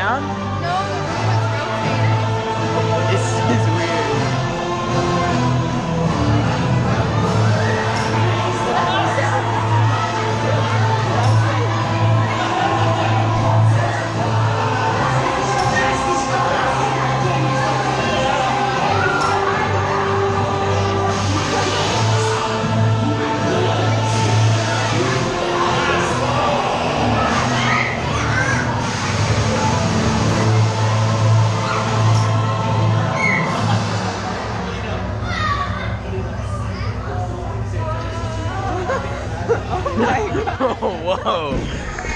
down? No, the room was rotating. This is weird. Oh, whoa.